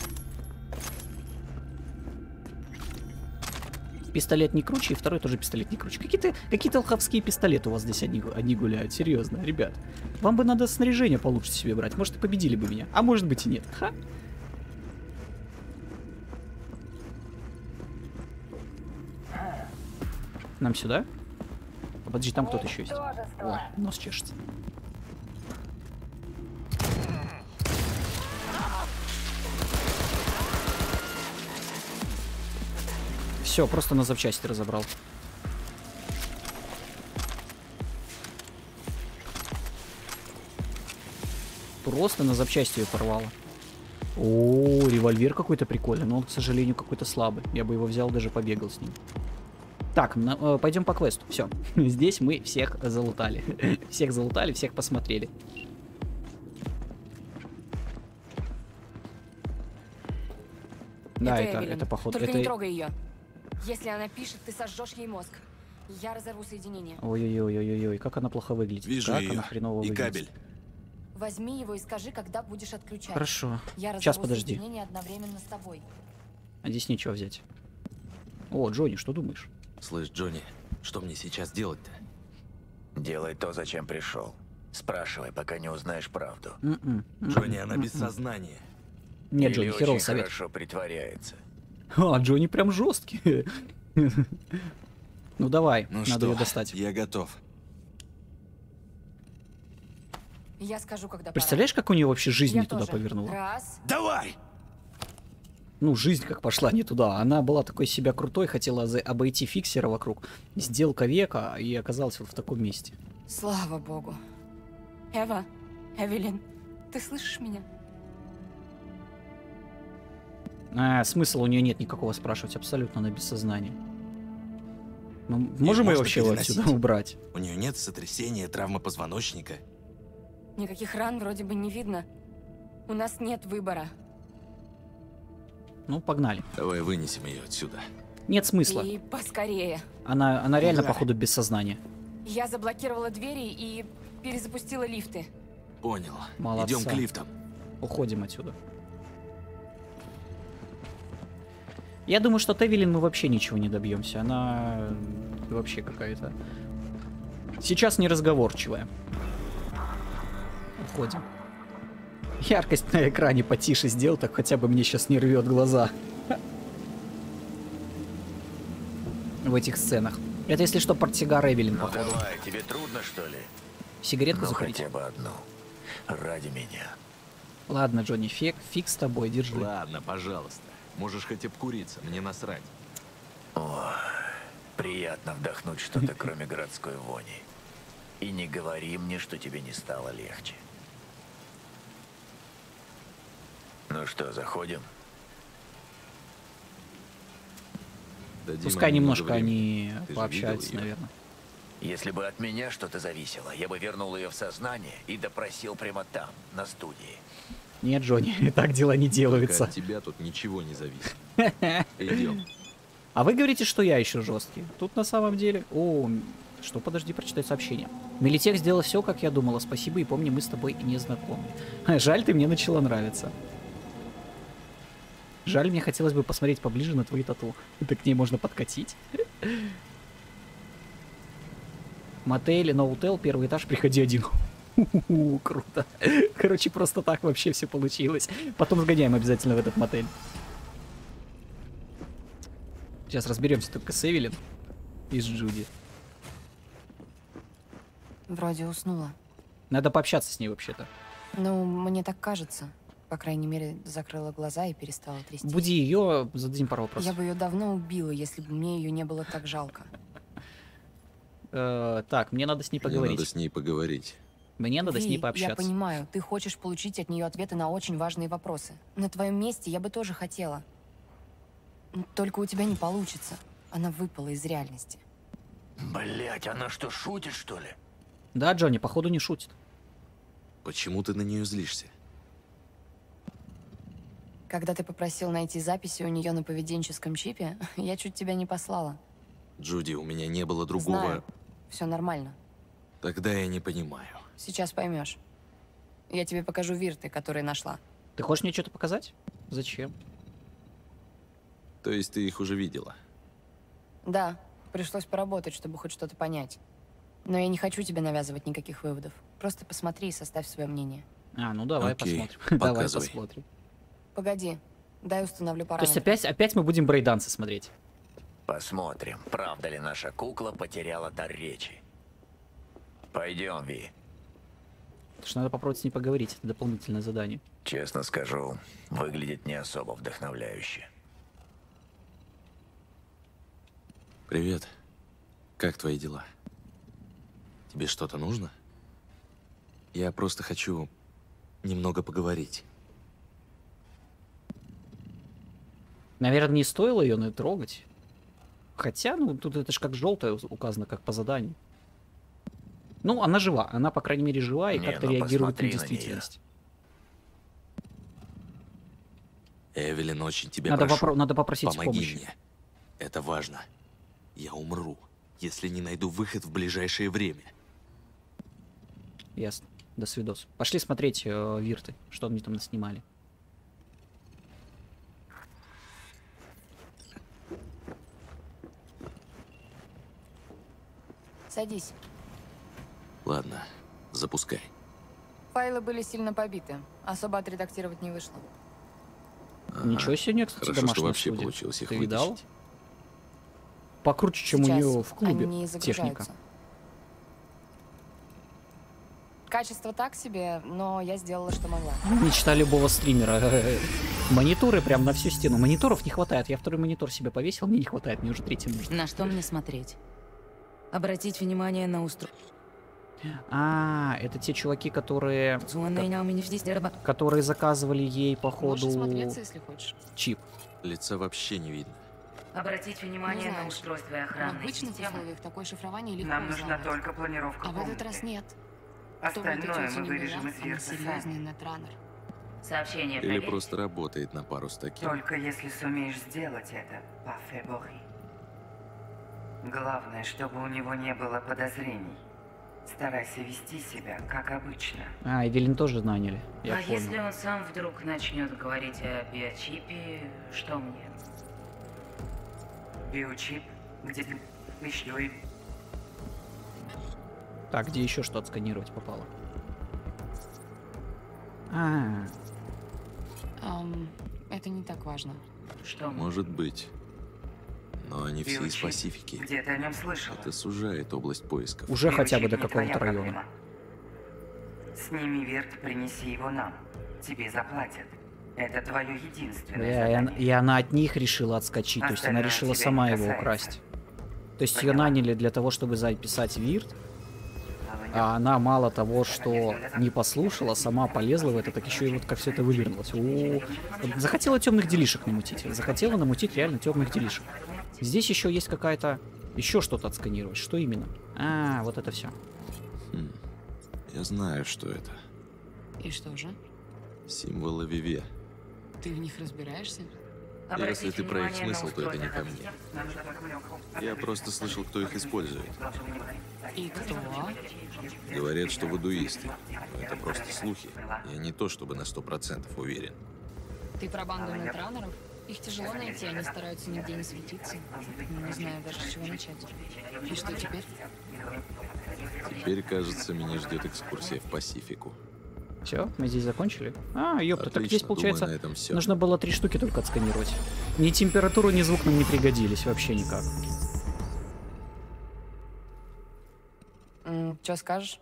Speaker 1: Пистолет не круче, и второй тоже пистолет не круче. Какие-то какие-то лоховские пистолеты у вас здесь одни, одни гуляют. Серьезно, ребят. Вам бы надо снаряжение получше себе брать. Может, и победили бы меня. А может быть и нет. Ха. Нам сюда? А подожди, там кто-то еще есть. О, нос чешется. Все, просто на запчасти разобрал. Просто на запчасти ее порвало. О, револьвер какой-то прикольный, но он, к сожалению, какой-то слабый. Я бы его взял, даже побегал с ним. Так, на, э, пойдем по квесту. Все, здесь мы всех залутали. Всех залутали, всех посмотрели. Да, это,
Speaker 2: Эвелин.
Speaker 1: это походу.
Speaker 2: Только
Speaker 1: Это...
Speaker 2: не трогай ее. Если она пишет, ты сожжешь ей мозг. Я разорву соединение.
Speaker 1: Ой-ой-ой-ой-ой, как она плохо выглядит.
Speaker 3: Вижу
Speaker 1: как
Speaker 3: ее.
Speaker 1: она хреново
Speaker 3: И
Speaker 1: выглядит.
Speaker 3: кабель.
Speaker 2: Возьми его и скажи, когда будешь отключать.
Speaker 1: Хорошо.
Speaker 2: Я разорву
Speaker 1: Сейчас, подожди.
Speaker 2: соединение одновременно с тобой.
Speaker 1: А здесь нечего взять. О, Джонни, что думаешь?
Speaker 3: Слышь, Джонни, что мне сейчас делать-то?
Speaker 5: Делай то, зачем пришел. Спрашивай, пока не узнаешь правду.
Speaker 1: М-м, м-м,
Speaker 3: Джонни, она без
Speaker 1: м-м.
Speaker 3: сознания.
Speaker 1: Нет,
Speaker 5: Или
Speaker 1: Джонни, херовый
Speaker 5: очень
Speaker 1: совет.
Speaker 5: хорошо притворяется.
Speaker 1: А, Джонни прям жесткий. Ну давай,
Speaker 3: Ну
Speaker 1: надо
Speaker 3: что,
Speaker 1: ее достать.
Speaker 3: я готов.
Speaker 2: Я скажу, когда
Speaker 1: Представляешь, как у нее вообще
Speaker 2: пора.
Speaker 1: жизнь
Speaker 2: Я
Speaker 1: не туда
Speaker 2: тоже.
Speaker 1: повернула?
Speaker 2: Раз.
Speaker 3: Давай!
Speaker 1: Ну, жизнь как пошла не туда. Она была такой себя крутой, хотела за- обойти фиксера вокруг. Сделка века, и оказалась вот в таком месте.
Speaker 2: Слава богу. Эва, Эвелин, ты слышишь меня?
Speaker 1: А, смысла у нее нет никакого спрашивать, абсолютно, она без сознания. Мы можем ее
Speaker 3: можно
Speaker 1: вообще вот
Speaker 3: переносить.
Speaker 1: отсюда убрать?
Speaker 3: У нее нет сотрясения, травмы позвоночника.
Speaker 2: Никаких ран вроде бы не видно. У нас нет выбора.
Speaker 1: Ну, погнали.
Speaker 3: Давай вынесем ее отсюда.
Speaker 1: Нет смысла.
Speaker 2: И поскорее.
Speaker 1: Она, она реально,
Speaker 3: Да.
Speaker 1: походу, без сознания.
Speaker 2: Я заблокировала двери и перезапустила лифты.
Speaker 3: Понял.
Speaker 1: Молодца.
Speaker 3: Идем к лифтам.
Speaker 1: Уходим отсюда. Я думаю, что от Эвелин мы вообще ничего не добьемся. Она вообще какая-то... Сейчас неразговорчивая. Уходим. Яркость на экране потише сделал, так хотя бы мне сейчас не рвет глаза. В этих сценах. Это, если что, портсигар Эвелин,
Speaker 5: Ну
Speaker 1: походу.
Speaker 5: давай, тебе трудно, что ли?
Speaker 1: Сигаретку
Speaker 5: Ну
Speaker 1: закурить.
Speaker 5: хотя бы одну. Ради меня.
Speaker 1: Ладно, Джонни, фиг, фиг с тобой, держи.
Speaker 3: Ладно, пожалуйста. Можешь хоть обкуриться, мне насрать.
Speaker 5: О, приятно вдохнуть что-то, кроме городской вони. И не говори мне, что тебе не стало легче. Ну что, заходим?
Speaker 3: Дадим
Speaker 1: Пускай
Speaker 3: им немного
Speaker 1: немножко
Speaker 3: времени.
Speaker 1: они
Speaker 3: Ты же
Speaker 1: пообщаются,
Speaker 3: видел её?
Speaker 1: наверное.
Speaker 5: Если бы от меня что-то зависело, я бы вернул ее в сознание и допросил прямо там, на студии.
Speaker 1: Нет, Джонни, так дела не
Speaker 3: Только
Speaker 1: делаются.
Speaker 3: от тебя тут ничего не зависит. Идем.
Speaker 1: А вы говорите, что я еще жесткий. Тут на самом деле... О, что, подожди, прочитай сообщение. Мелитех сделал все, как я думала. Спасибо, и помни, мы с тобой не знакомы. Жаль, ты мне начала нравиться. Жаль, мне хотелось бы посмотреть поближе на твои тату. Это к ней можно подкатить. Мотель, ноутел, первый этаж, приходи один. У-у-у, круто. Короче, просто так вообще все получилось. Потом сгоняем обязательно в этот мотель. Сейчас разберемся только с Эвелин и с Джуди.
Speaker 2: Вроде уснула.
Speaker 1: Надо пообщаться с ней вообще-то.
Speaker 2: Ну, мне так кажется. По крайней мере, закрыла глаза и перестала трястись.
Speaker 1: Буди ее, зададим пару вопросов.
Speaker 2: Я бы ее давно убила, если бы мне ее не было так жалко.
Speaker 1: Э, так, мне надо с ней
Speaker 3: Мне
Speaker 1: поговорить.
Speaker 3: надо с ней поговорить.
Speaker 1: Мне надо с
Speaker 2: Ви,
Speaker 1: ней пообщаться.
Speaker 2: Я понимаю, ты хочешь получить от нее ответы на очень важные вопросы. На твоем месте я бы тоже хотела. Только у тебя не получится. Она выпала из реальности.
Speaker 5: Блять, она что, шутит, что ли?
Speaker 1: Да, Джонни, походу не шутит.
Speaker 3: Почему ты на нее злишься?
Speaker 2: Когда ты попросил найти записи у нее на поведенческом чипе, я чуть тебя не послала.
Speaker 3: Джуди, у меня не было другого...
Speaker 2: Знаю. Все нормально.
Speaker 3: Тогда я не понимаю.
Speaker 2: Сейчас поймешь. Я тебе покажу вирты, которые нашла.
Speaker 1: Ты хочешь мне что-то показать? Зачем?
Speaker 3: То есть ты их уже видела?
Speaker 2: Да, пришлось поработать, чтобы хоть что-то понять. Но я не хочу тебе навязывать никаких выводов. Просто посмотри и составь свое мнение.
Speaker 1: А, ну давай
Speaker 3: Окей,
Speaker 1: посмотрим. Давай
Speaker 3: показывай.
Speaker 1: посмотрим.
Speaker 2: Погоди, дай установлю
Speaker 1: То есть
Speaker 2: параметры.
Speaker 1: опять, опять мы будем брейдансы смотреть.
Speaker 5: Посмотрим, правда ли наша кукла потеряла дар речи. Пойдем, Ви.
Speaker 1: Потому что надо попробовать с ней поговорить. Это дополнительное задание.
Speaker 5: Честно скажу, выглядит не особо вдохновляюще.
Speaker 3: Привет. Как твои дела? Тебе что-то нужно? Я просто хочу немного поговорить.
Speaker 1: Наверное, не стоило ее трогать. Хотя, ну, тут это же как желтое указано, как по заданию. Ну, она жива. Она, по крайней мере, жива и
Speaker 5: Не,
Speaker 1: как-то
Speaker 5: ну
Speaker 1: реагирует на
Speaker 5: посмотри на
Speaker 1: действительность.
Speaker 3: Эвелин, очень тебя
Speaker 1: Надо,
Speaker 3: прошу,
Speaker 1: попро- надо попросить
Speaker 3: помоги
Speaker 1: помощи.
Speaker 3: мне. Это важно. Я умру, если не найду выход в ближайшее время.
Speaker 1: Ясно. До свидос. Пошли смотреть э, вирты, что они там наснимали.
Speaker 2: Садись.
Speaker 3: Ладно, запускай.
Speaker 2: Файлы были сильно побиты. Особо отредактировать не вышло.
Speaker 3: Ага.
Speaker 1: Ничего себе, у неё, кстати,
Speaker 3: Хорошо, что
Speaker 1: домашняя
Speaker 3: вообще
Speaker 1: студия.
Speaker 3: получилось их
Speaker 1: Ты видал?
Speaker 3: вытащить.
Speaker 1: Покруче, чем
Speaker 2: Сейчас
Speaker 1: у нее в клубе
Speaker 2: они
Speaker 1: техника.
Speaker 2: загружаются. Качество так себе, но я сделала, что могла.
Speaker 1: Мечта любого стримера. Мониторы прям на всю стену. Мониторов не хватает. Я второй монитор себе повесил, мне не хватает, мне уже третий нужен.
Speaker 7: На что мне смотреть? Обратить внимание на устройство.
Speaker 1: А, это те чуваки, которые, которые заказывали ей, походу,
Speaker 2: Можешь смотреться, если хочешь.
Speaker 1: чип.
Speaker 3: Лица вообще не видно.
Speaker 7: Обратить внимание
Speaker 2: Ну,
Speaker 7: на
Speaker 2: знаешь,
Speaker 7: устройство
Speaker 2: В
Speaker 7: охранной
Speaker 2: обычных
Speaker 7: системы.
Speaker 2: условиях такое шифрование легко
Speaker 8: Нам нужна
Speaker 2: взломать.
Speaker 8: только планировка
Speaker 2: А в этот
Speaker 8: комнаты.
Speaker 2: раз нет.
Speaker 8: Остальное мы вырежем из
Speaker 2: Она
Speaker 8: верха
Speaker 2: серьезный
Speaker 8: сами.
Speaker 2: нетранер.
Speaker 7: Сообщение
Speaker 3: Или
Speaker 7: проверить?
Speaker 3: просто работает на пару с таким.
Speaker 8: Только если сумеешь сделать это, Пафе Бори. Главное, чтобы у него не было подозрений. Старайся вести себя, как обычно.
Speaker 1: А, Эвелин тоже наняли. Я
Speaker 7: А
Speaker 1: понял.
Speaker 7: если он сам вдруг начнет говорить о биочипе, что мне?
Speaker 8: Биочип, где ты еще и...
Speaker 1: Так, где еще что отсканировать попало? А,
Speaker 2: Ам, это не так важно.
Speaker 7: Что мне?
Speaker 3: Может быть. Но они все из
Speaker 8: Биочип.
Speaker 3: Пасифики.
Speaker 8: Где ты о нем слышала?
Speaker 3: Это сужает область поисков.
Speaker 1: уже хотя бы до
Speaker 8: Биочип не
Speaker 1: какого-то
Speaker 8: твоя
Speaker 1: района.
Speaker 8: проблема. Сними верт, принеси его нам. Тебе заплатят. Это твое единственное
Speaker 1: Бля, и, она,
Speaker 8: задание.
Speaker 1: и она от них решила отскочить, то есть она
Speaker 8: Остальное
Speaker 1: решила
Speaker 8: тебя
Speaker 1: сама
Speaker 8: не
Speaker 1: его
Speaker 8: касается.
Speaker 1: украсть. То есть ее
Speaker 8: Поняла.
Speaker 1: наняли для того, чтобы записать вирт,
Speaker 8: А вы не-
Speaker 1: а она мало того, что не послушала, сама полезла в это, так еще и вот как все это вывернулось. О, вот захотела темных делишек намутить, захотела намутить реально темных делишек. Здесь еще есть какая-то... Еще что-то отсканировать. Что именно? А, вот это все.
Speaker 3: Хм. Я знаю, что это.
Speaker 2: И что же?
Speaker 3: Символы Виве.
Speaker 2: Ты в них разбираешься?
Speaker 3: Если ты про их смысл, то это не ко мне. Я просто слышал, кто их использует.
Speaker 2: И кто?
Speaker 3: Говорят, что вудуисты. Но это просто слухи. Я не то чтобы на сто процентов уверен.
Speaker 2: Ты про банду нетранеров? Их тяжело найти, они стараются нигде не светиться. Не знаю даже, с чего начать. И что теперь?
Speaker 3: Теперь, кажется, меня ждет экскурсия в Пасифику.
Speaker 1: Все, мы здесь закончили. А, ёпта, так здесь,
Speaker 3: Отлично,
Speaker 1: получается,
Speaker 3: думаю, на этом всё.
Speaker 1: нужно было три штуки только отсканировать. Ни температуру, ни звук нам не пригодились вообще никак.
Speaker 2: Что скажешь?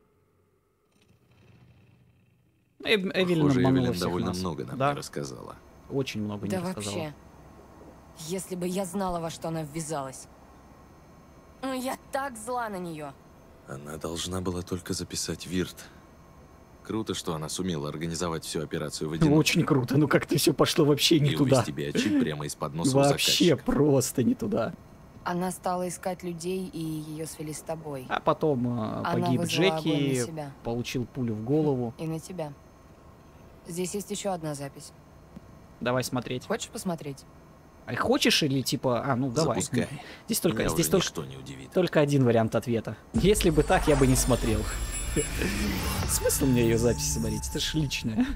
Speaker 1: Эв Эвелин
Speaker 3: Похоже,
Speaker 1: обманула
Speaker 3: Эвелин
Speaker 1: всех
Speaker 3: довольно
Speaker 1: нас.
Speaker 3: много нам
Speaker 1: Да,
Speaker 3: не рассказала.
Speaker 1: очень много
Speaker 2: Да
Speaker 1: не рассказала.
Speaker 2: вообще. Если бы я знала, во что она ввязалась. Ну, я так зла на нее.
Speaker 3: Она должна была только записать Вирт. Круто, что она сумела организовать всю операцию в
Speaker 1: Ну,
Speaker 3: одиночку.
Speaker 1: очень круто, ну как-то все пошло вообще не
Speaker 3: И
Speaker 1: туда.
Speaker 3: увезти биочип прямо из-под носа у
Speaker 1: Вообще
Speaker 3: заказчика.
Speaker 1: просто не туда.
Speaker 2: Она стала искать людей, и ее свели с тобой.
Speaker 1: А потом э,
Speaker 2: Она
Speaker 1: погиб
Speaker 2: вызвала огонь на
Speaker 1: Джеки,
Speaker 2: себя.
Speaker 1: получил пулю в голову.
Speaker 2: И на тебя. Здесь есть еще одна запись.
Speaker 1: Давай смотреть.
Speaker 2: Хочешь посмотреть?
Speaker 1: А хочешь или типа... А, ну давай.
Speaker 3: Запускай.
Speaker 1: Здесь только,
Speaker 3: Меня
Speaker 1: здесь
Speaker 3: уже
Speaker 1: только,
Speaker 3: ничто не удивит.
Speaker 1: только один вариант ответа. Если бы так, я бы не смотрел. Смысл мне ее запись смотреть? Это ж личное.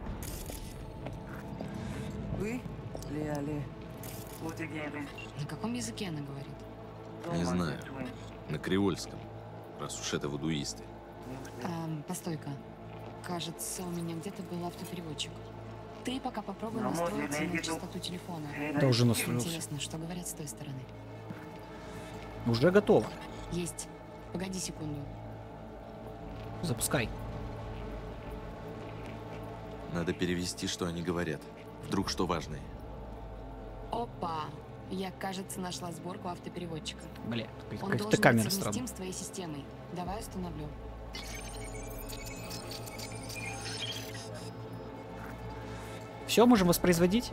Speaker 2: На каком языке она говорит?
Speaker 3: Не знаю. На креольском. Раз уж это вудуисты.
Speaker 2: Эм, постой-ка. Кажется, у меня где-то был автопереводчик. Ты пока попробуй настроиться на частоту телефона.
Speaker 1: Да уже настроился.
Speaker 2: Интересно, что говорят с той стороны.
Speaker 1: Уже готово.
Speaker 2: Есть. Погоди секунду.
Speaker 1: Запускай.
Speaker 3: Надо перевести, что они говорят. Вдруг что важное.
Speaker 2: Опа! Я, кажется, нашла сборку автопереводчика.
Speaker 1: Бля,
Speaker 2: Он
Speaker 1: как-то
Speaker 2: должен
Speaker 1: камера
Speaker 2: быть
Speaker 1: странная.
Speaker 2: совместим с твоей системой. Давай установлю.
Speaker 1: Все, можем воспроизводить?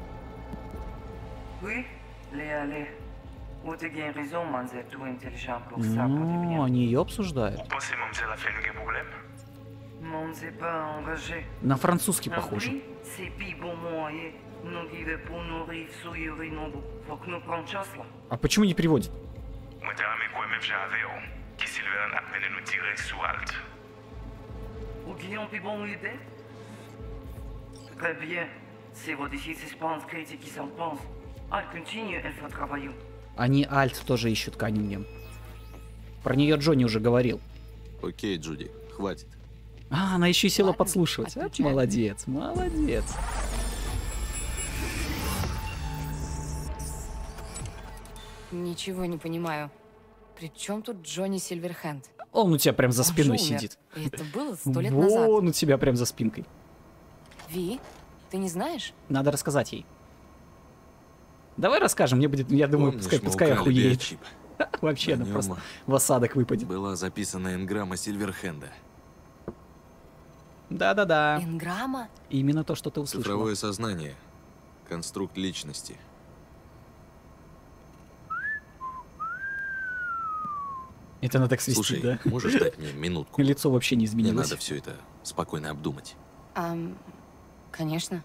Speaker 1: Ну, они ее обсуждают. На французский похоже. А почему не переводит? Они Альт тоже ищут Каннингем. Про нее Джонни уже говорил.
Speaker 3: Окей, Джуди, хватит.
Speaker 1: А, она еще и села
Speaker 2: Ладно,
Speaker 1: подслушивать. А,
Speaker 2: отключай.
Speaker 1: молодец, молодец.
Speaker 2: Ничего не понимаю. При чем тут Джонни Сильверхенд?
Speaker 1: Он у тебя прям за
Speaker 2: Он
Speaker 1: спиной
Speaker 2: же умер.
Speaker 1: сидит.
Speaker 2: И это было сто лет назад.
Speaker 1: Вон у тебя прям за спинкой.
Speaker 2: Ви, ты не знаешь?
Speaker 1: Надо рассказать ей. Давай расскажем, мне будет, я думаю,
Speaker 3: Помнишь,
Speaker 1: пускай,
Speaker 3: мы
Speaker 1: пускай
Speaker 3: украли
Speaker 1: охуеет.
Speaker 3: биочип?
Speaker 1: Вообще,
Speaker 3: На
Speaker 1: она
Speaker 3: нем
Speaker 1: просто в осадок выпадет.
Speaker 3: Была записана энграмма Сильверхенда.
Speaker 1: Да-да-да.
Speaker 2: Инграмма?
Speaker 1: Именно то, что ты услышала.
Speaker 3: Цифровое сознание. Конструкт личности.
Speaker 1: Это она так свистит,
Speaker 3: Слушай,
Speaker 1: да?
Speaker 3: можешь дать мне минутку?
Speaker 1: Лицо вообще не
Speaker 3: Мне
Speaker 1: изменилось.
Speaker 3: надо все это спокойно обдумать.
Speaker 2: Ам, конечно.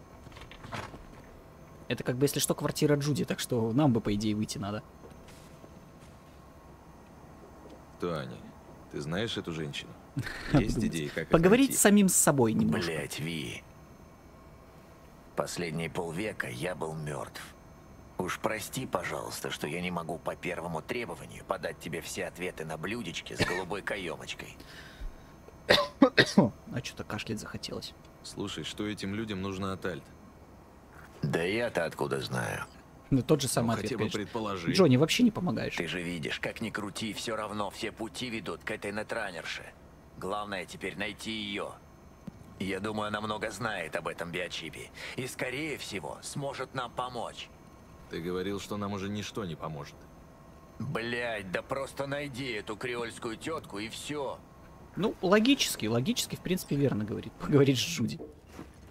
Speaker 1: Это как бы, если что, квартира Джуди, так что нам бы, по идее, выйти надо.
Speaker 3: Кто они? Ты знаешь эту женщину? Есть
Speaker 1: Подумать.
Speaker 3: идеи, как их
Speaker 1: Поговорить
Speaker 3: найти?
Speaker 1: с самим с собой немножко.
Speaker 5: Блять, Ви. Последние полвека я был мертв. Уж прости, пожалуйста, что я не могу по первому требованию подать тебе все ответы на блюдечке с голубой каемочкой.
Speaker 1: А что-то кашлять захотелось.
Speaker 3: Слушай, что этим людям нужно от Альт?
Speaker 5: Да я-то откуда знаю?
Speaker 1: Ну, тот же
Speaker 3: Ну,
Speaker 1: самый
Speaker 3: хотя
Speaker 1: ответ,
Speaker 3: бы
Speaker 1: конечно.
Speaker 3: предположи.
Speaker 1: Джонни, вообще не помогаешь.
Speaker 5: Ты же видишь, как ни крути, все равно все пути ведут к этой нетранерше. Главное теперь найти ее. Я думаю, она много знает об этом биочипе. И, скорее всего, сможет нам помочь.
Speaker 3: Ты говорил, что нам уже ничто не поможет.
Speaker 5: Блять, да просто найди эту креольскую тетку и все.
Speaker 1: Ну, логически, логически, в принципе, верно говорит. Поговорить с Джуди.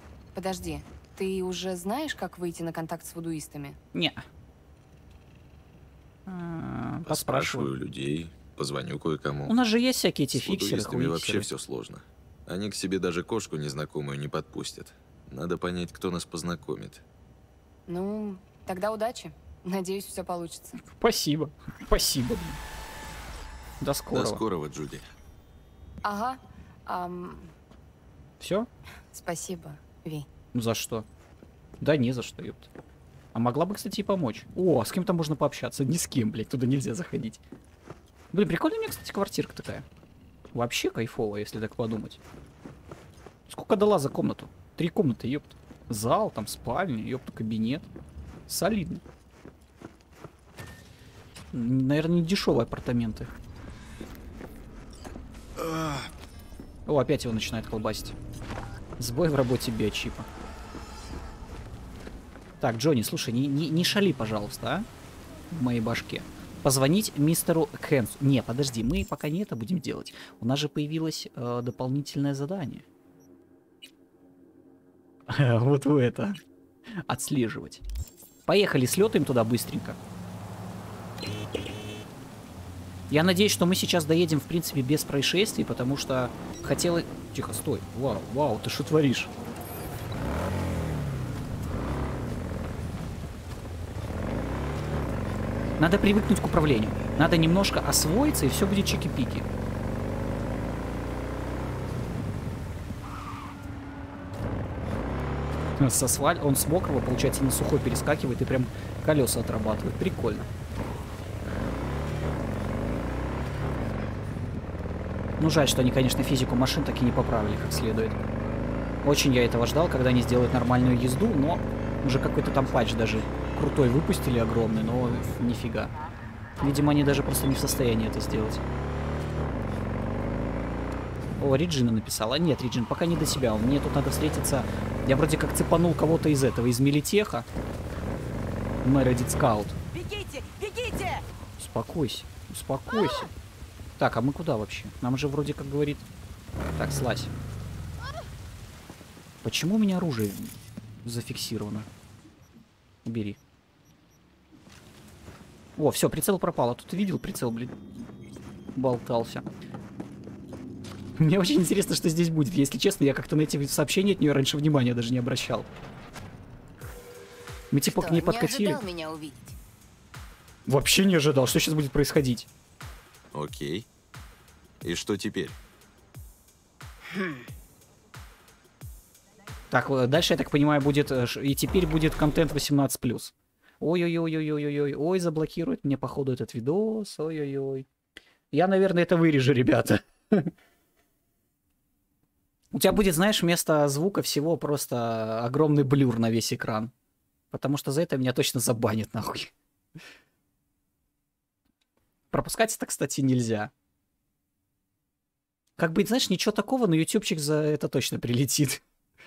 Speaker 2: Подожди, ты уже знаешь, как выйти на контакт с вудуистами?
Speaker 1: Не. А,
Speaker 3: Поспрашиваю
Speaker 1: Поспрашиваю.
Speaker 3: людей, позвоню кое-кому.
Speaker 1: У нас же есть всякие эти
Speaker 3: С
Speaker 1: фиксеры,
Speaker 3: футуристами вообще
Speaker 1: хуиксеры.
Speaker 3: все сложно. Они к себе даже кошку незнакомую не подпустят. Надо понять, кто нас познакомит.
Speaker 2: Ну, тогда удачи. Надеюсь, все получится.
Speaker 1: Спасибо. Спасибо, блин. До скорого.
Speaker 3: До скорого, Джуди.
Speaker 2: Ага. Ам,
Speaker 1: Все?
Speaker 2: спасибо, Ви.
Speaker 1: Ну за что? Да не за что, ёпта. А могла бы, кстати, и помочь. О, с кем-то можно пообщаться. Ни с кем, блядь, туда нельзя заходить. Блин, прикольная у меня, кстати, квартирка такая. Вообще кайфовая, если так подумать. Сколько дала за комнату? Три комнаты, ёпта. Зал, там спальня, ёпта, кабинет. Солидно. Наверное, не дешевые апартаменты. О, опять его начинает колбасить. Сбой в работе биочипа. Так, Джонни, слушай, не, не, не шали, пожалуйста, а? В моей башке. Позвонить мистеру Хэнсу. Не, подожди, мы пока не это будем делать. У нас же появилось э, дополнительное задание. Вот вы это. Отслеживать. Поехали, слетаем туда быстренько. Я надеюсь, что мы сейчас доедем, в принципе, без происшествий, потому что хотела... Тихо, стой. Вау, вау, ты что творишь? Надо привыкнуть к управлению. Надо немножко освоиться, и все будет чики-пики. С асфальт, он с мокрого, получается, на сухой перескакивает и прям колеса отрабатывает. Прикольно. Ну, жаль, что они, конечно, физику машин так и не поправили как следует. Очень я этого ждал, когда они сделают нормальную езду, но уже какой-то там патч даже крутой выпустили, огромный, но нифига. Видимо, они даже просто не в состоянии это сделать. О, Реджина написала. Нет, Реджин, пока не до себя. Мне тут надо встретиться. Я вроде как цепанул кого-то из этого, из Милитеха. Мередит Скаут.
Speaker 4: Бегите, бегите!
Speaker 1: Успокойся, успокойся. Так, а мы куда вообще? Нам же вроде как говорит... Так, слазь. Почему у меня оружие зафиксировано? Убери. О, все, прицел пропал. А тут ты видел прицел, блин? Болтался. Мне очень интересно, что здесь будет. Если честно, я как-то на эти сообщения от нее раньше внимания даже не обращал. Мы типа
Speaker 2: Что,
Speaker 1: к ней
Speaker 2: не
Speaker 1: подкатили.
Speaker 2: ожидал меня увидеть?
Speaker 1: Вообще не ожидал. Что сейчас будет происходить?
Speaker 3: Окей. И что теперь?
Speaker 1: Так, э, дальше, я так понимаю, будет... э, ш- И теперь будет контент восемнадцать плюс. Ой-ой-ой-ой-ой-ой. Ой, заблокирует мне, походу, этот видос. Ой-ой-ой. Я, наверное, это вырежу, ребята. У тебя будет, знаешь, вместо звука всего просто огромный блюр на весь экран. Потому что за это меня точно забанят, нахуй. Пропускать это, кстати, нельзя. Как бы, знаешь, ничего такого, но ютубчик за это точно прилетит.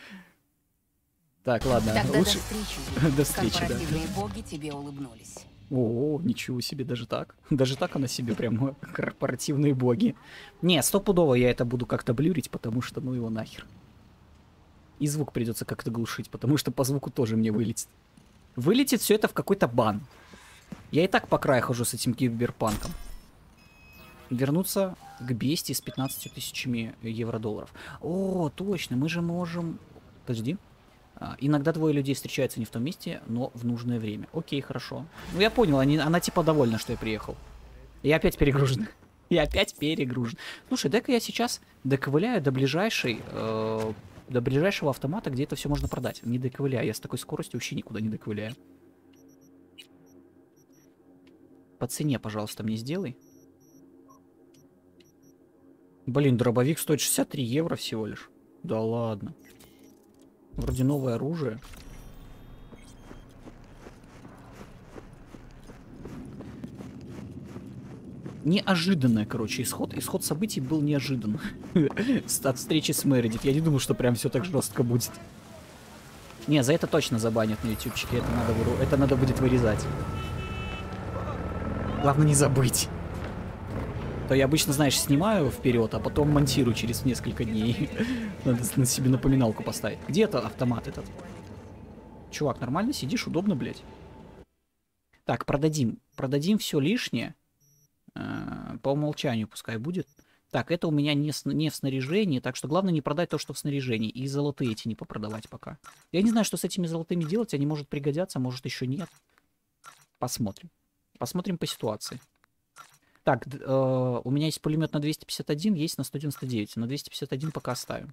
Speaker 1: Так, ладно,
Speaker 2: Тогда
Speaker 1: лучше...
Speaker 2: до встречи.
Speaker 1: До встречи, да.
Speaker 2: Корпоративные боги тебе улыбнулись.
Speaker 1: О, ничего себе, даже так. Даже так она себе прям корпоративные боги. Не, стопудово я это буду как-то блюрить, потому что ну его нахер. И звук придется как-то глушить, потому что по звуку тоже мне вылетит. Вылетит все это в какой-то бан. Я и так по краю хожу с этим киберпанком. Вернуться к бести с пятнадцатью тысячами евро-долларов. О, точно, мы же можем... Подожди. А, иногда двое людей встречаются не в том месте, но в нужное время. Окей, хорошо. Ну, я понял, они, она типа довольна, что я приехал. Я опять перегружен. Я опять перегружен. Слушай, дай-ка я сейчас доковыляю до ближайшей... Э, до ближайшего автомата, где это все можно продать. Не доковыляю. Я с такой скоростью вообще никуда не доковыляю. По цене, пожалуйста, мне сделай. Блин, дробовик стоит шестьдесят три евро всего лишь. Да ладно. Вроде новое оружие. Неожиданное, короче, исход. Исход событий был неожидан. От встречи с Мередит. Я не думал, что прям все так жестко будет. Не, за это точно забанят на ютубчике. Это надо, выру... это надо будет вырезать. Главное не забыть. То я обычно, знаешь, снимаю вперед, а потом монтирую через несколько дней. Надо на себе напоминалку поставить. Где это автомат этот? Чувак, нормально сидишь? Удобно, блядь? Так, продадим. Продадим все лишнее. Э, по умолчанию пускай будет. Так, это у меня не, не в снаряжении, так что главное не продать то, что в снаряжении. И золотые эти не попродавать пока. Я не знаю, что с этими золотыми делать. Они, может, пригодятся, может, еще нет. Посмотрим. Посмотрим по ситуации. Так, э, у меня есть пулемет на двести пятьдесят один, есть на сто девяносто девять. На двести пятьдесят один пока оставим.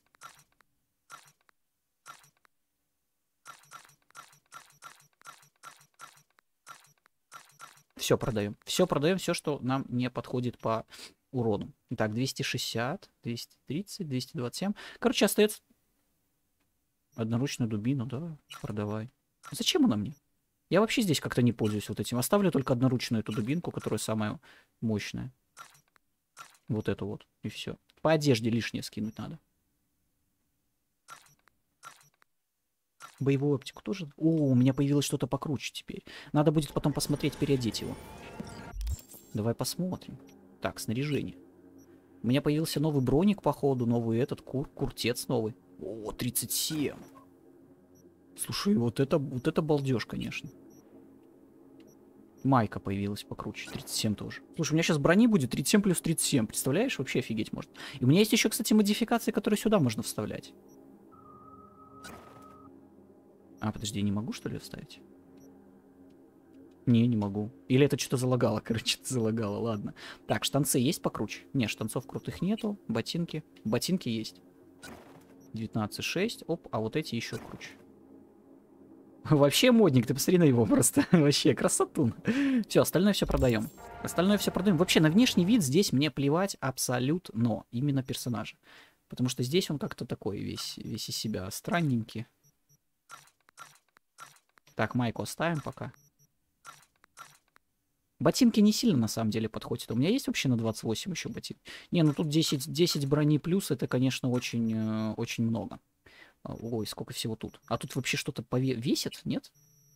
Speaker 1: Все продаем. Все продаем, все, что нам не подходит по урону. Итак, двести шестьдесят, двести тридцать, двести двадцать семь. Короче, остается одноручную дубину, да, продавай. Зачем она мне? Я вообще здесь как-то не пользуюсь вот этим. Оставлю только одноручную эту дубинку, которая самая мощная. Вот эту вот, и все. По одежде лишнее скинуть надо. Боевую оптику тоже. О, у меня появилось что-то покруче теперь. Надо будет потом посмотреть, переодеть его. Давай посмотрим. Так, снаряжение. У меня появился новый броник, походу, новый этот, кур, куртец новый. О, тридцать семь. Слушай, вот это, вот это балдеж, конечно. Майка появилась покруче, тридцать семь тоже. Слушай, у меня сейчас брони будет тридцать семь плюс тридцать семь, представляешь? Вообще офигеть может. И у меня есть еще, кстати, модификации, которые сюда можно вставлять. А, подожди, я не могу, что ли, вставить? Не, не могу. Или это что-то залагало, короче, что-то залагало, ладно. Так, штанцы есть покруче? Не, штанцов крутых нету. Ботинки. Ботинки есть. девятнадцать шесть. Оп, а вот эти еще круче. Вообще модник, ты посмотри на его просто. Вообще красотун. Все, остальное все продаем. Остальное все продаем. Вообще на внешний вид здесь мне плевать абсолютно. Именно персонажа. Потому что здесь он как-то такой весь, весь из себя странненький. Так, майку оставим пока. Ботинки не сильно на самом деле подходят. У меня есть вообще на двадцать восемь еще ботинки? Не, ну тут десять, десять брони плюс, это, конечно, очень, э, очень много. Ой, сколько всего тут. А тут вообще что-то пове... весит, нет?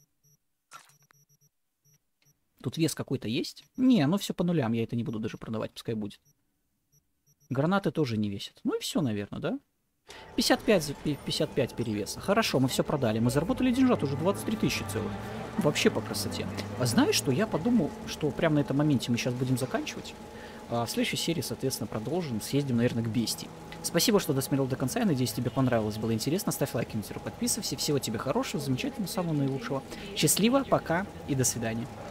Speaker 1: Тут вес какой-то есть? Не, ну все по нулям, я это не буду даже продавать, пускай будет. Гранаты тоже не весят. Ну и все, наверное, да? пятьдесят пять, пятьдесят пять перевеса. Хорошо, мы все продали. Мы заработали деньжат уже двадцать три тысячи целых. Вообще по красоте. А знаешь, что я подумал, что прямо на этом моменте мы сейчас будем заканчивать. А в следующей серии, соответственно, продолжим. Съездим, наверное, к Бестии. Спасибо, что досмотрел до конца. Я надеюсь, тебе понравилось, было интересно. Ставь лайк, комментируй, подписывайся. Всего тебе хорошего, замечательного, самого наилучшего. Счастливо, пока и до свидания.